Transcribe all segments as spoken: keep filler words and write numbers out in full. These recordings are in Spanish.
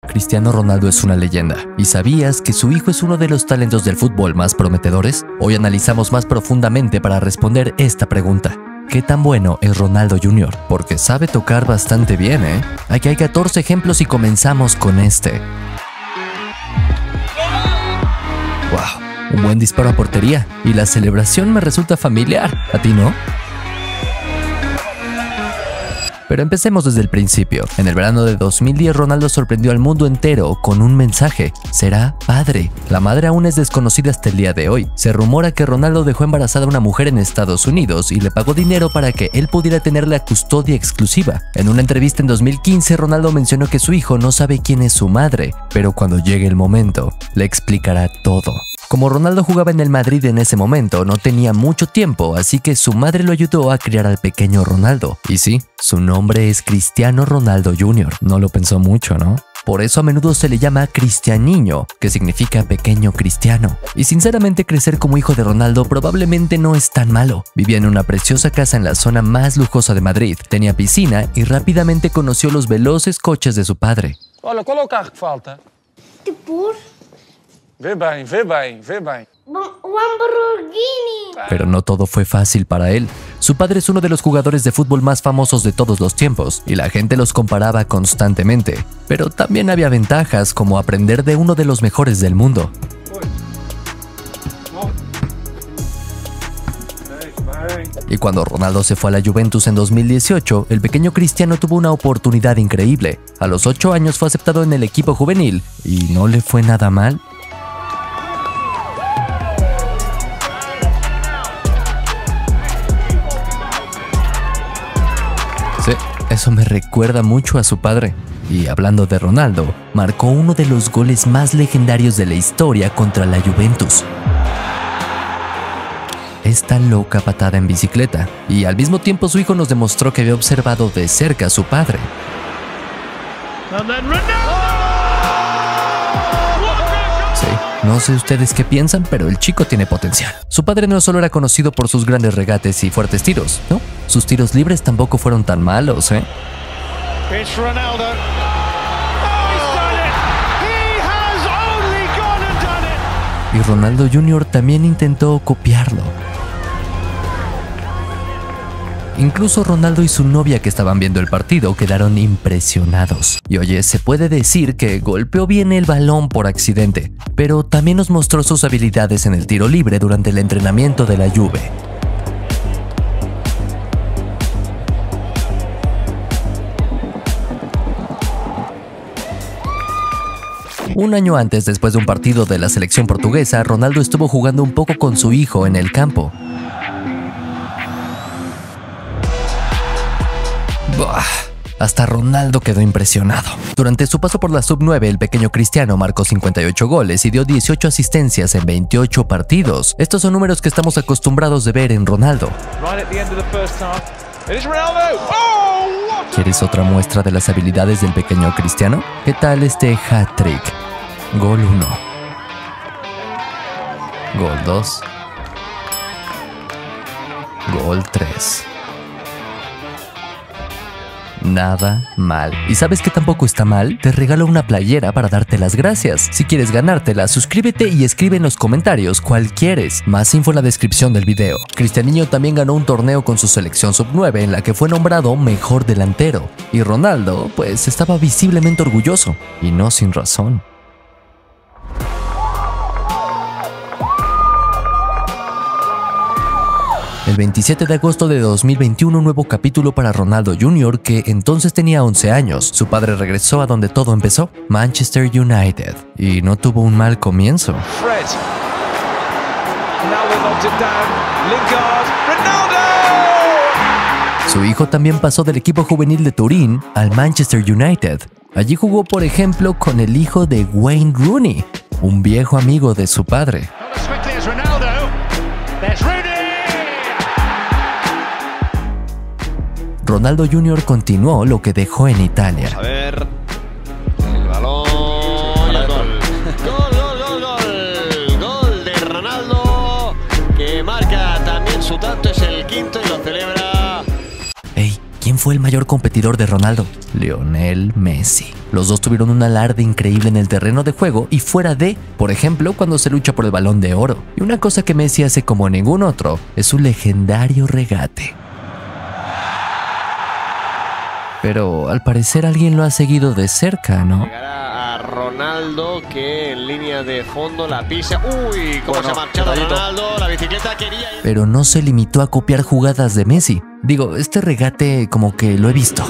Cristiano Ronaldo es una leyenda. ¿Y sabías que su hijo es uno de los talentos del fútbol más prometedores? Hoy analizamos más profundamente para responder esta pregunta. ¿Qué tan bueno es Ronaldo junior? Porque sabe tocar bastante bien, ¿eh? Aquí hay catorce ejemplos y comenzamos con este. ¡Wow! Un buen disparo a portería. Y la celebración me resulta familiar. ¿A ti no? Pero empecemos desde el principio. En el verano de dos mil diez, Ronaldo sorprendió al mundo entero con un mensaje. Será padre. La madre aún es desconocida hasta el día de hoy. Se rumora que Ronaldo dejó embarazada a una mujer en Estados Unidos y le pagó dinero para que él pudiera tener la custodia exclusiva. En una entrevista en dos mil quince, Ronaldo mencionó que su hijo no sabe quién es su madre, pero cuando llegue el momento, le explicará todo. Como Ronaldo jugaba en el Madrid en ese momento, no tenía mucho tiempo, así que su madre lo ayudó a criar al pequeño Ronaldo. Y sí, su nombre es Cristiano Ronaldo junior No lo pensó mucho, ¿no? Por eso a menudo se le llama Cristianiño, que significa pequeño cristiano. Y sinceramente crecer como hijo de Ronaldo probablemente no es tan malo. Vivía en una preciosa casa en la zona más lujosa de Madrid, tenía piscina y rápidamente conoció los veloces coches de su padre. Olha, qual é o carro que falta? De por? Vê bem, vê bem, vê bem. O Lamborghini. Pero no todo fue fácil para él. Su padre es uno de los jugadores de fútbol más famosos de todos los tiempos, y la gente los comparaba constantemente. Pero también había ventajas, como aprender de uno de los mejores del mundo. Y cuando Ronaldo se fue a la Juventus en dos mil dieciocho, el pequeño Cristiano tuvo una oportunidad increíble. A los ocho años fue aceptado en el equipo juvenil, y no le fue nada mal. Sí, eso me recuerda mucho a su padre. Y hablando de Ronaldo, marcó uno de los goles más legendarios de la historia contra la Juventus. Esta loca patada en bicicleta. Y al mismo tiempo su hijo nos demostró que había observado de cerca a su padre. Sí, no sé ustedes qué piensan, pero el chico tiene potencial. Su padre no solo era conocido por sus grandes regates y fuertes tiros, ¿no? Sus tiros libres tampoco fueron tan malos, ¿eh? It's Ronaldo. Oh, he's done it. He has only gone and done it. Y Ronaldo junior también intentó copiarlo. Incluso Ronaldo y su novia que estaban viendo el partido quedaron impresionados. Y oye, se puede decir que golpeó bien el balón por accidente, pero también nos mostró sus habilidades en el tiro libre durante el entrenamiento de la Juve. Un año antes, después de un partido de la selección portuguesa, Ronaldo estuvo jugando un poco con su hijo en el campo. Buah, hasta Ronaldo quedó impresionado. Durante su paso por la sub nueve, el pequeño Cristiano marcó cincuenta y ocho goles y dio dieciocho asistencias en veintiocho partidos. Estos son números que estamos acostumbrados de ver en Ronaldo. ¿Quieres otra muestra de las habilidades del pequeño Cristiano? ¿Qué tal este hat-trick? Gol uno. Gol dos. Gol tres. Nada mal. ¿Y sabes qué tampoco está mal? Te regalo una playera para darte las gracias. Si quieres ganártela, suscríbete y escribe en los comentarios cuál quieres. Más info en la descripción del video. Cristianiño también ganó un torneo con su selección sub nueve en la que fue nombrado mejor delantero. Y Ronaldo, pues estaba visiblemente orgulloso. Y no sin razón. El veintisiete de agosto de dos mil veintiuno, un nuevo capítulo para Ronaldo junior, que entonces tenía once años. Su padre regresó a donde todo empezó, Manchester United, y no tuvo un mal comienzo. Fred. Ronaldo knocked it down. Lingard. Ronaldo! Su hijo también pasó del equipo juvenil de Turín al Manchester United. Allí jugó, por ejemplo, con el hijo de Wayne Rooney, un viejo amigo de su padre. Not as quickly as Ronaldo. There's Rooney. Ronaldo junior continuó lo que dejó en Italia. A ver, el balón y el gol. Gol, gol, gol, gol. Gol de Ronaldo, que marca también su tanto, es el quinto y lo celebra. Ey, ¿quién fue el mayor competidor de Ronaldo? Lionel Messi. Los dos tuvieron un alarde increíble en el terreno de juego y fuera de, por ejemplo, cuando se lucha por el Balón de Oro. Y una cosa que Messi hace como ningún otro es su legendario regate. Pero al parecer alguien lo ha seguido de cerca, ¿no? Llegará a Ronaldo, que en línea de fondo la pisa. ¡Uy! ¿Cómo Bueno, se ha marchado cuidadito. Ronaldo? La bicicleta quería ir. Pero no se limitó a copiar jugadas de Messi. Digo, este regate como que lo he visto.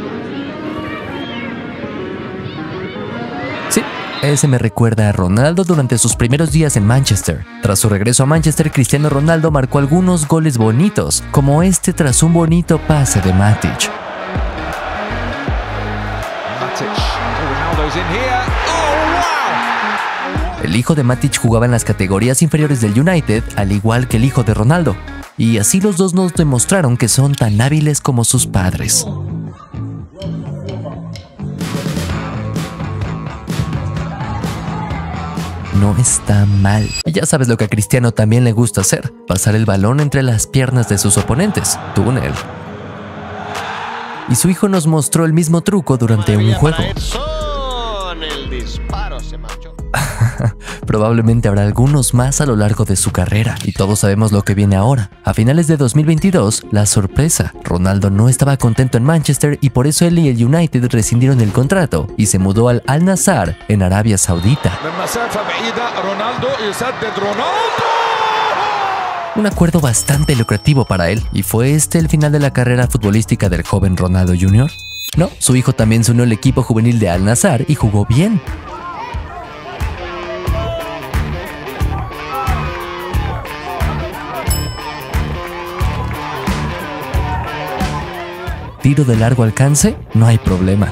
Sí, ese me recuerda a Ronaldo durante sus primeros días en Manchester. Tras su regreso a Manchester, Cristiano Ronaldo marcó algunos goles bonitos, como este tras un bonito pase de Matic. El hijo de Matic jugaba en las categorías inferiores del United, al igual que el hijo de Ronaldo. Y así los dos nos demostraron que son tan hábiles como sus padres. No está mal. Y ya sabes lo que a Cristiano también le gusta hacer: pasar el balón entre las piernas de sus oponentes. Túnel. Y su hijo nos mostró el mismo truco durante un juego. El disparo se marchó. Probablemente habrá algunos más a lo largo de su carrera, y todos sabemos lo que viene ahora. A finales de dos mil veintidós, la sorpresa: Ronaldo no estaba contento en Manchester y por eso él y el United rescindieron el contrato y se mudó al Al Nassr en Arabia Saudita. Un acuerdo bastante lucrativo para él. ¿Y fue este el final de la carrera futbolística del joven Ronaldo junior? No, su hijo también se unió al equipo juvenil de Al Nassr y jugó bien. Tiro de largo alcance, no hay problema.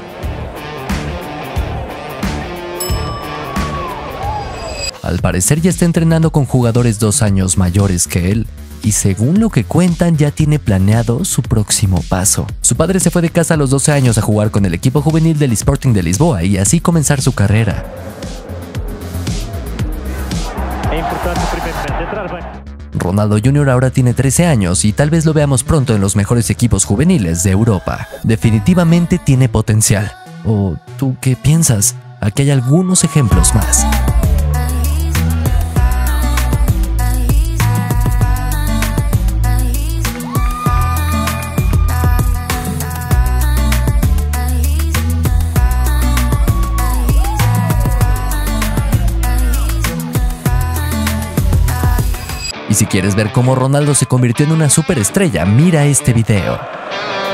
Al parecer ya está entrenando con jugadores dos años mayores que él. Y según lo que cuentan, ya tiene planeado su próximo paso. Su padre se fue de casa a los doce años a jugar con el equipo juvenil del Sporting de Lisboa y así comenzar su carrera. Ronaldo junior ahora tiene trece años y tal vez lo veamos pronto en los mejores equipos juveniles de Europa. Definitivamente tiene potencial. ¿O tú qué piensas? Aquí hay algunos ejemplos más. Y si quieres ver cómo Ronaldo se convirtió en una superestrella, mira este video.